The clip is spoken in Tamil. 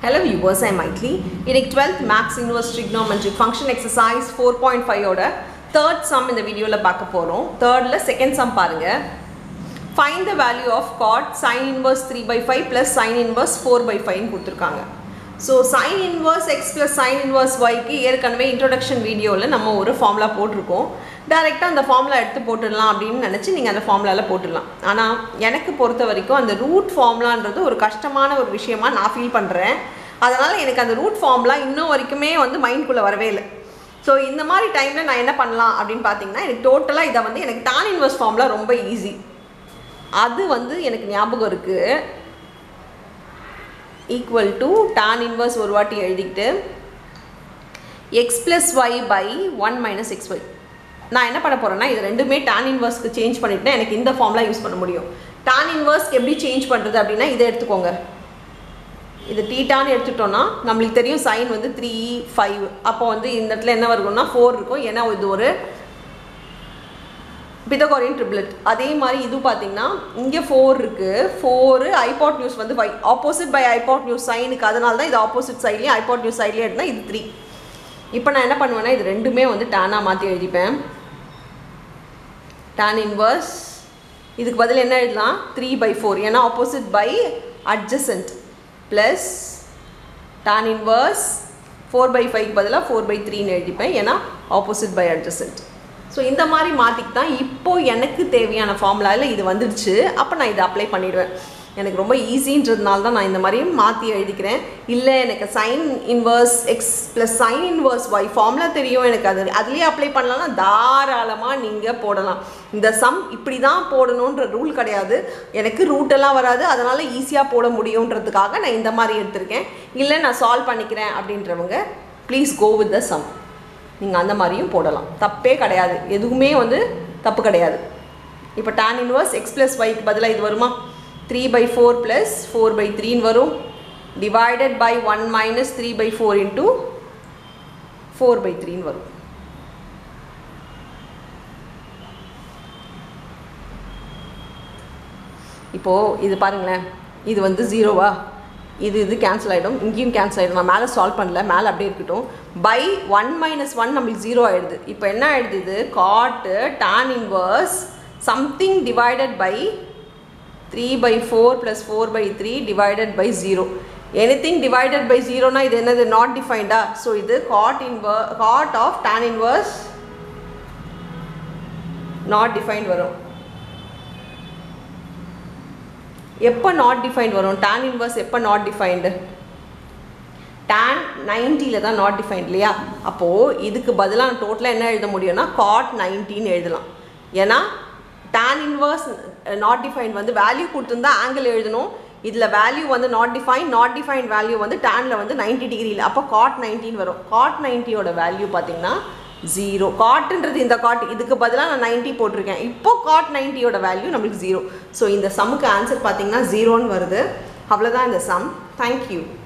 Hello viewers, I am Maithili. In 12th Max Inverse Trigonometric Function Exercise 4.5 oda third sum in the video la paaka porom. Third la second sum parunga. Find the value of cot sin inverse 3/5 plus sin inverse 4/5 nu kuduthirukanga. So sin inverse x plus sin inverse y க்கு ஏற்கனவே introduction வீடியோல நம்ம ஒரு ஃபார்முலா போட்டுருக்கோம். டைரக்ட்டா அந்த ஃபார்முலா எடுத்து போட்டுடலாம் அப்படினு நினைச்சு நீங்க அந்த ஃபார்முலால போட்டுடலாம். ஆனா எனக்கு பொறுத்த வரைக்கும் அந்த ரூட் ஃபார்முலான்றது ஒரு கஷ்டமான ஒரு விஷயமா நான் ஃபீல் பண்றேன். அதனால எனக்கு அந்த ரூட் ஃபார்முலா இன்னும் வரைக்குமே வந்து மைண்ட் குள்ள வரவே இல்ல. சோ இந்த மாதிரி டைம்ல நான் என்ன பண்ணலாம் அப்படினு பாத்தீங்கன்னா எனக்கு டோட்டலா இத வந்து எனக்கு tan inverse ஃபார்முலா ரொம்ப ஈஸி. அது வந்து எனக்கு ஞாபகம் இருக்கு. equal to tan inverse ஒரு வாட்டி எழுதிட்டு x plus y by 1 minus xy. நான் என்ன பண்ண போறேன்னா இது ரெண்டுமே tan inverse க்கு சேஞ்ச் பண்ணிட்டா எனக்கு இந்த ஃபார்முலா யூஸ் பண்ண முடியும். tan inverse எப்படி சேஞ்ச் பண்றது அப்படினா இத எடுத்துக்கோங்க. இது θ ன்னு எடுத்துட்டோம்னா நமக்கு தெரியும் sin வந்து 3 5. அப்போ வந்து இந்த இடத்துல என்ன வரும்னா 4 இருக்கும். ஏனா இது ஒரு Pythagorean triplet. அதே மாதிரி இது பாத்தீங்கன்னா இங்க 4 இருக்கு. 4 hypotenuse வந்து opposite by hypotenuse sin க்கு அதனால தான் இது opposite sideலயே hypotenuse sideலயே எடுத்தா இது 3. இப்போ நான் என்ன பண்ணுவேன்னா இது ரெண்டுமே வந்து tan ஆ மாத்தி எழுதிப்பேன். tan inverse இதுக்கு பதிலா என்ன எழுதலாம் 3/4 ஏனா opposite by adjacent plus tan inverse 4/5 க்கு பதிலா 4/3 ன்னு எழுதிப்பேன் ஏனா opposite by adjacent. So இந்த மாதிரி மாத்திட்டா இப்போ எனக்கு தேவையான ஃபார்முலால இது வந்துருச்சு. அப்ப நான் இத அப்ளை பண்ணிடுவேன். எனக்கு ரொம்ப ஈஸின்றதுனால தான் நான் இந்த மாதிரி மாத்தி எழுதிக்கிறேன். இல்ல எனக்கு sin inverse x plus sin inverse y formula தெரியும் எனக்கு அதுலயே அப்ளை பண்ணலாம்னா தாராளமா நீங்க போடலாம். இந்த சம் இப்படி தான் போடணும்ன்ற ரூல் கிடையாது. எனக்கு ரூட் எல்லாம் வராது. அதனால ஈஸியா போட முடியும்ன்றதுக்காக நான் இந்த மாதிரி எடுத்துர்க்கேன். இல்ல நான் சால்வ் பண்ணிக்கிறேன் அப்படின்றவங்க please go with the sum. நீங்க அந்த மாதிரியும் போடலாம். தப்பே கிடையாது. எதுவுமே வந்து தப்பு கிடையாது. இப்போ tan inverse x plus y க்கு பதிலா இது வருமா 3/4 plus 4/3 ன்னு வரும் divided by 1 minus 3/4 into 4/3 ன்னு வரும். இப்போ இது பாருங்களேன். இது வந்து 0வா? இது கேன்சல் ஆயிடும். இங்கேயும் கேன்சல் ஆயிடும். நான் மேலே சால்வ் பண்ணல. மேலே அப்படியே இருக்கட்டும். by 1 minus 1 நமக்கு 0 ஆயிடுது. இப்போ என்ன ஆயிடுது இது cot tan inverse something divided by 3/4 plus 4/3 divided by 0. Anything divided by 0 na இது என்னது not defined ah. So இது cot of tan inverse not defined வரும். எப்ப not defined வரும்? tan inverse எப்ப not defined? tan 90 ல தான் not defined இல்லையா? அப்போ இதுக்கு பதிலா டோட்டலா என்ன எழுத முடியும்னா cot 90 ன்னு எழுதலாம். ஏனா tan inverse not defined வந்து வேல்யூ கொடுத்திருந்தா ஆங்கிள் எழுதணும். இதுல வேல்யூ வந்து not defined வேல்யூ வந்து tan ல வந்து 90 டிகிரி இல்ல. அப்ப cot 90 ன்னு வரும். cot 90 ஓட வேல்யூ பாத்தீங்கன்னா 0. cotன்றது இந்த cot இதுக்கு பதிலா நான் 90 போட்டுருக்கேன். இப்போ cot 90 ஓட வேல்யூ நமக்கு 0. சோ இந்த சம்முக்கு ஆன்சர் பாத்தீங்கன்னா 0 ன்னு வருது. அவ்வளவுதான் இந்த சம். Thank you.